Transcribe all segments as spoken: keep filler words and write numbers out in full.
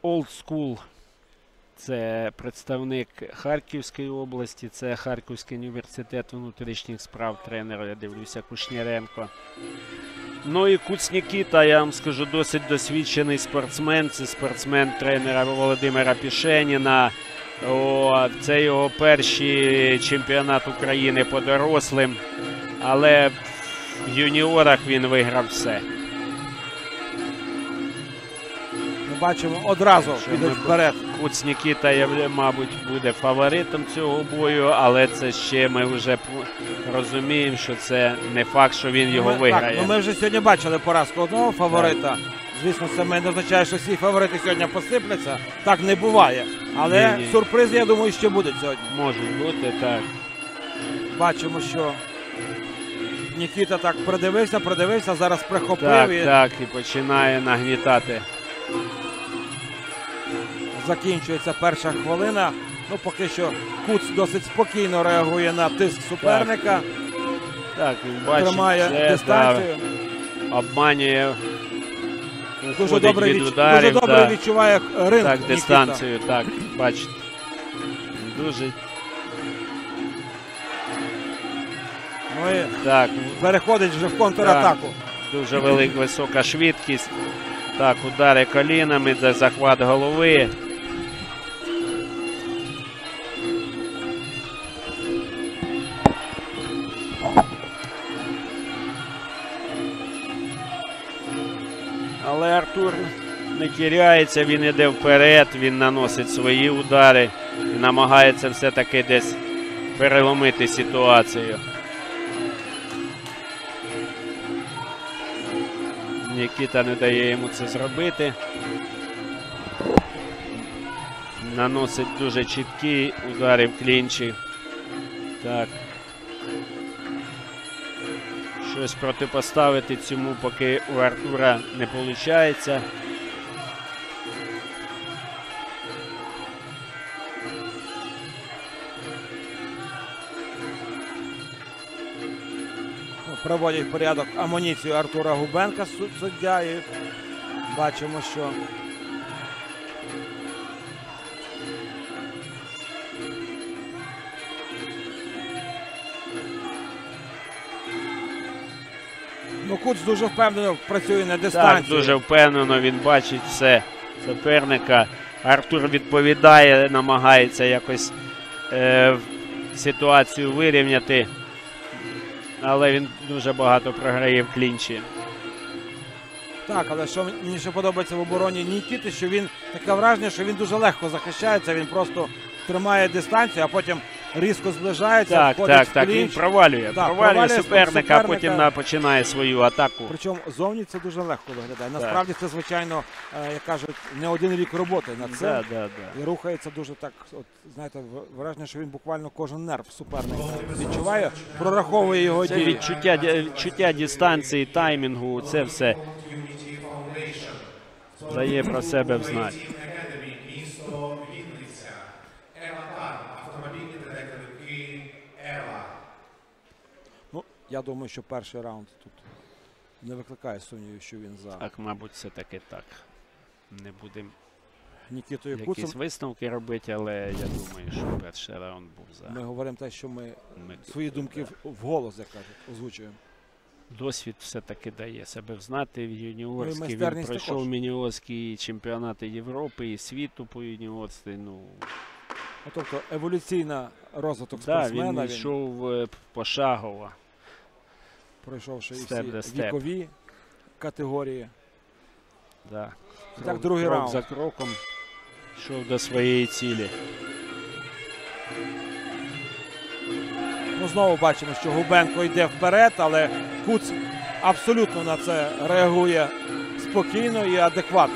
Old School. Це представник Харківської області, це Харківський університет внутрішніх справ, тренер, я дивлюся, Кушніренко. Ну і Куц Нікіта, я вам скажу, досить досвідчений спортсмен. Це спортсмен тренера Володимира Пішеніна. О, це його перший чемпіонат України по дорослим, але в юніорах він виграв все. Бачимо, одразу піде вперед. Куц Нікіта, мабуть, буде фаворитом цього бою, але це ще ми вже розуміємо, що це не факт, що він його ми, виграє. Так, ну ми вже сьогодні бачили поразку одного фаворита. Так. Звісно, це не означає, що всі фаворити сьогодні посипляться. Так не буває. Але ні, ні. Сюрпризи, я думаю, ще будуть сьогодні. Можуть бути, так. Бачимо, що Нікіта так придивився, придивився, зараз прихопив. Так, і... так, і починає нагнітати. Закінчується перша хвилина. Ну, поки що Куц досить спокійно реагує на тиск суперника. Так, так, він бачить, тримає це, дистанцію. Да, обманює, дуже добре, від відч... ударів, дуже добре да. відчуває ринг. Так, дистанцію, Нікіта. так, бачите. Дуже. Ну і так. переходить вже в контратаку. Так, дуже велика, висока швидкість. Так, удари колінами, за захват голови. Але Артур не тіряється, він йде вперед, він наносить свої удари і намагається все-таки десь переломити ситуацію. Нікіта не дає йому це зробити. Наносить дуже чіткі удари в клінчі. Так. Щось протипоставити цьому поки у Артура не виходить. Проводять в порядок амуніцію Артура Губенка, суддя, і бачимо, що ну, Куц дуже впевнено працює на дистанції. Так, дуже впевнено, він бачить все суперника. Артур відповідає, намагається якось е, ситуацію вирівняти. Але він дуже багато програє в клінчі. Так, але що мені ще подобається в обороні Нікіти, що він таке враження, що він дуже легко захищається, він просто тримає дистанцію, а потім різко зближається, так, входить так, в так, клінч. він провалює, Так, провалює, провалює суперника, суперника, а потім на, починає свою атаку. Причому зовні це дуже легко виглядає. Насправді це, звичайно, як кажуть, не один рік роботи над цим. Да, да, да. І рухається дуже так, от, знаєте, враження, що він буквально кожен нерв суперника відчуває, прораховує його це дії. Відчуття, відчуття дистанції, таймінгу, це все дає про себе знати. Ну, я думаю, що перший раунд тут не викликає сумнівів, що він за. Так, мабуть, все-таки так. Не будемо Нікітою якісь Куцем. висновки робити, але я думаю, що перший раунд був за. Ми говоримо те, що ми, ми свої думки да. вголос, як кажуть, озвучуємо. Досвід все-таки дає себе знати в юніорській. Ну, він пройшов мініорські чемпіонати Європи і світу по юніорстві. Ну, ну, тобто еволюційна розвиток да, спортсмена. Він йшов пошагово. Пройшовши степ і всі степ. вікові категорії. Да. Так, Крок, другий крок раунд. за кроком йшов до своєї цілі. Ну, знову бачимо, що Губенко йде вперед, але Куц абсолютно на це реагує спокійно і адекватно.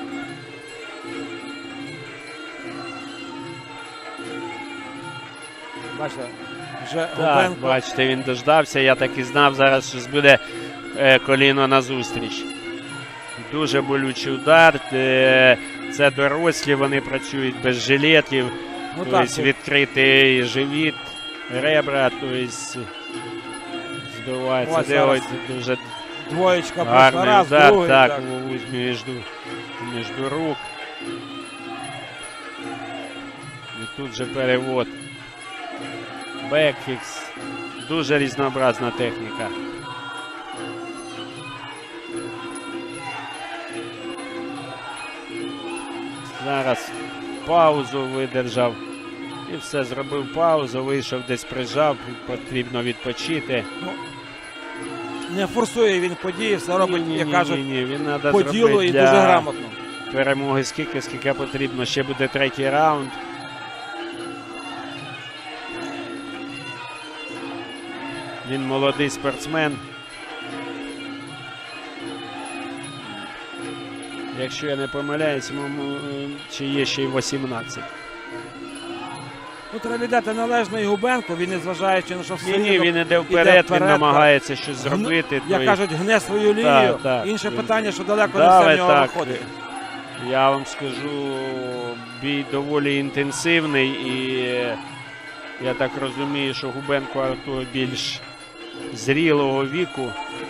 Бачите, вже Так, Губенко. бачите, він дождався. Я так і знав зараз, що буде е, коліно назустріч. Дуже болючий удар. Е, це дорослі, вони працюють без жилетів. Ну, тобто так, відкритий живіт, ребра, тобто збивається. Ось Де зараз ось дуже Двоєчка гарний пройшла раз, удар, другий. так, Так. між, між рук. І тут же перевод. Бекфікс. Дуже різнообразна техніка. Зараз паузу видержав. І все, зробив паузу, вийшов, десь прижав, потрібно відпочити. Ну, не форсує він події, все робить, Ні, ні, як ні, кажуть, ні, ні. Він треба по ділу зробити і для дуже грамотно. перемоги скільки, скільки потрібно. Ще буде третій раунд. Він молодий спортсмен. Якщо я не помиляюсь, йому чи є ще й вісімнадцять. Ну, треба віддати належно і Губенко, він, незважаючи на що все Ні, ні, рівно він іде вперед, він так. намагається щось Гну- зробити. Як той- кажуть, гне свою лінію. так, Інше він питання, що далеко не давить, все в нього так. виходить. Я вам скажу, бій доволі інтенсивний і е, я так розумію, що Губенко Артур більш зрілого віку.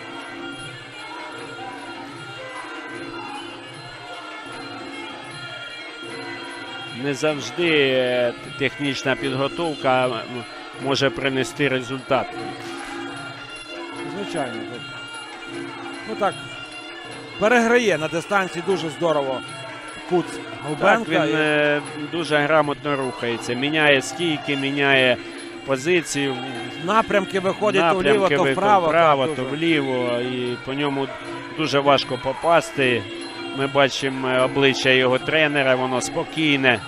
Не завжди е, технічна підготовка м, може принести результат. Звичайно. так. Ну так, переграє на дистанції дуже здорово Куц Так, Губенка. він і- е, дуже грамотно рухається, міняє стійки, міняє позицію. Напрямки виходять то вліво, Напрямки то ви- вправо. вправо, так, то дуже. вліво. І по ньому дуже важко попасти. Ми бачимо е, обличчя його тренера, воно спокійне.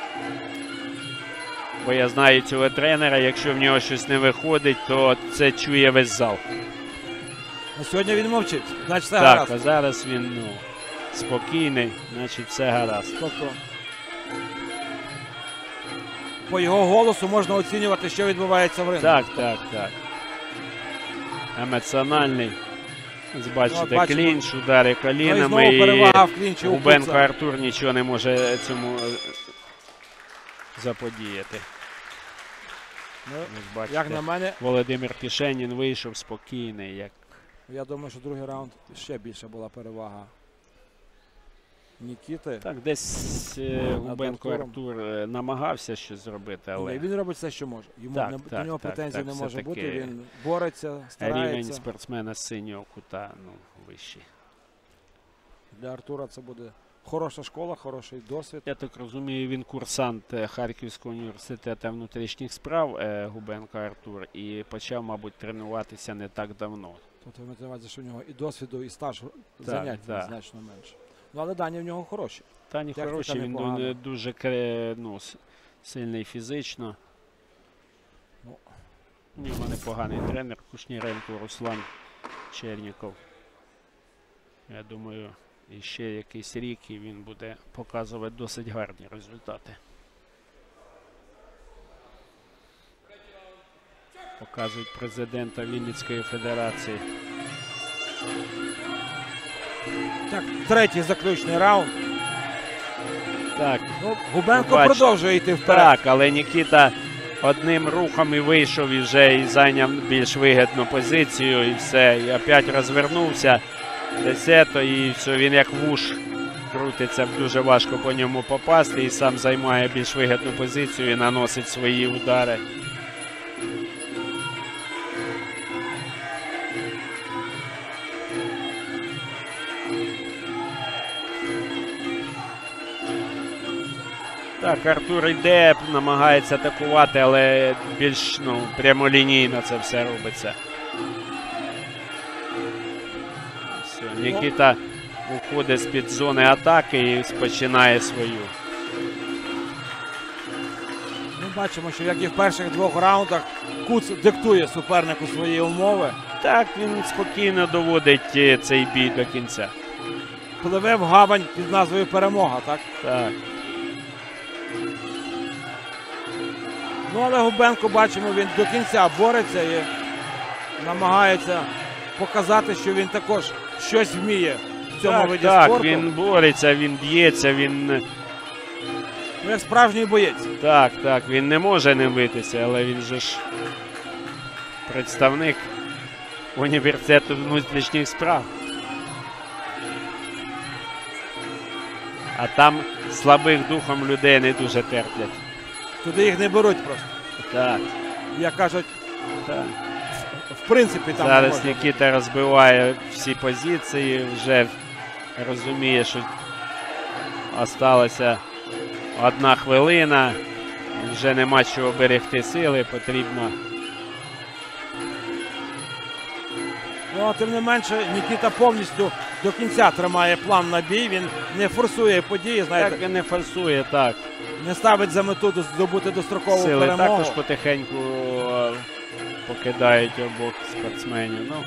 Бо я знаю цього тренера, якщо в нього щось не виходить, то це чує весь зал. Ну, сьогодні він мовчить, значить все Так, гаразд. а зараз він ну, спокійний, значить все гаразд. Тобто, по його голосу можна оцінювати, що відбувається в рингу. Так, так, так. Емоціональний. Ось бачите, Ну, от бачимо. клінч, удари Ну, і колінами. знову І перевага в клінчі у Губенко Куца. Артур нічого не може цьому е, заподіяти. Ну, Ось бачите, як на мене, Володимир Тишенін вийшов спокійний. Як... я думаю, що другий раунд ще більша була перевага Нікіти. Так, десь е, Губенко Артуром. Артур е, намагався щось зробити, але Ні, він робить все, що може. Йому Так, не, так, до нього так, претензій так, не може все-таки бути. Він бореться, рівень старається. спортсмена з синього кута ну, вищий. Для Артура це буде хороша школа, хороший досвід. Я так розумію, він курсант е, Харківського університету внутрішніх справ е, Губенко Артур і почав, мабуть, тренуватися не так давно. Тобто ви маєте на увазі, що в нього і досвіду, і стаж занять так. значно менше. Ну, але дані в нього хороші. Тані Техніка хороший, він непогана. ду- дуже кре- ну, с- сильний фізично. Ну. У нього непоганий тренер Кушніренко Руслан Черніков. Я думаю, і ще якийсь рік і він буде показувати досить гарні результати. Показують президента Вінницької федерації. Так, третій заключний раунд. Так, Ну, Губенко Бачите. продовжує йти вперед. так, але Нікіта одним рухом і вийшов і вже і зайняв більш вигідну позицію і все. І опять розвернувся десято і все, він як вуш крутиться, дуже важко по ньому попасти і сам займає більш вигідну позицію і наносить свої удари. Так, Артур йде, намагається атакувати, але більш ну, прямолінійно це все робиться. Все, Нікіта уходить з-під зони атаки і починає свою. Ми бачимо, що як і в перших двох раундах Куц диктує супернику свої умови. Так, він спокійно доводить е, цей бій до кінця. Пливе в гавань під назвою «Перемога», так? Так. Ну, але Губенко, бачимо, він до кінця бореться і намагається показати, що він також щось вміє в цьому Так, виді так, спорту. він бореться, він б'ється, він Ну, як справжній боєць. так, так, він не може не битися, але він же ж представник університету внутрішніх справ. А там слабих духом людей не дуже терплять. Туди їх не беруть просто. Так, Як кажуть, так. в принципі там не Зараз можна. Нікіта розбиває всі позиції, вже розуміє, що осталася одна хвилина, вже нема чого берегти сили, потрібно. Ну, а тим не менше, Нікіта повністю до кінця тримає план на бій. Він не форсує події, знаєте, Так він не форсує, так. не ставить за мету до- здобути дострокову Сили перемогу. також потихеньку е, покидають обох спортсменів. Ну,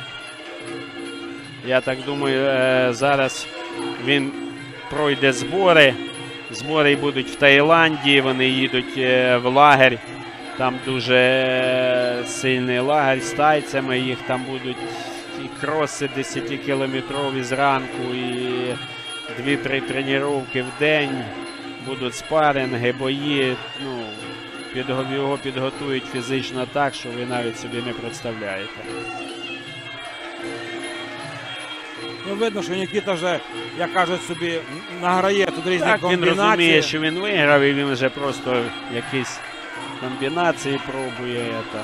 я так думаю, е, зараз він пройде збори. Збори будуть в Таїланді, вони їдуть е, в лагерь. Там дуже е, сильний лагерь з тайцями, їх там будуть і кроси десятикілометрові зранку, і дві-три тренування в день. Будуть спаринги, бої. Ну, підго- його підготують фізично так, що ви навіть собі не представляєте. Ну, видно, що Нікіта вже, як кажуть собі, награє тут різні Так, він комбінації. розуміє, що він виграв, і він вже просто якісь комбінації пробує. Це.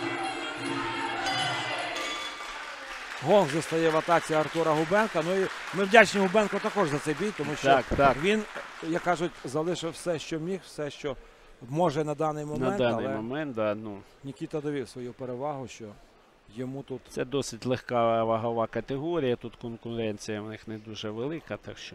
Гонг застає в атаці Артура Губенка. Ну і ми вдячні Губенку також за цей бій, тому що Так, так. він, як кажуть, залишив все, що міг, все, що може на даний момент. На даний але момент, да, ну, Нікіта довів свою перевагу, що йому тут це досить легка вагова категорія. Тут конкуренція в них не дуже велика, так що.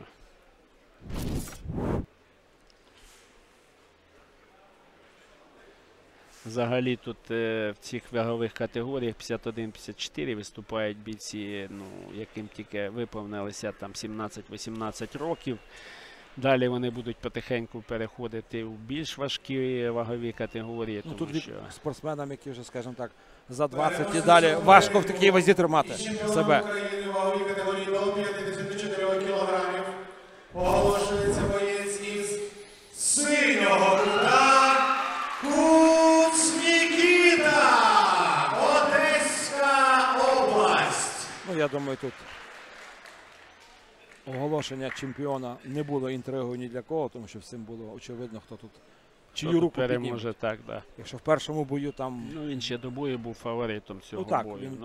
Взагалі тут е, в цих вагових категоріях п'ятдесят один п'ятдесят чотири виступають бійці, ну, яким тільки виповнилося там сімнадцять-вісімнадцять років. Далі вони будуть потихеньку переходити в більш важкі вагові категорії. ну, Тому тут від що... спортсменам, які вже, скажімо так, за двадцять і далі важко в такій вазі тримати себе. України ваговій категорії до п'ятдесят чотири кілограмів. Оголошується боєць із синього кута Куц Нікіта, Одеська область. Ну, я думаю, тут оголошення чемпіона не було інтригою ні для кого, тому що всім було очевидно, хто тут чию Хто тут руку підніме. переможе, так, да. Якщо в першому бою там Ну, він ще до бою був фаворитом цього Ну, так, бою. він Ну,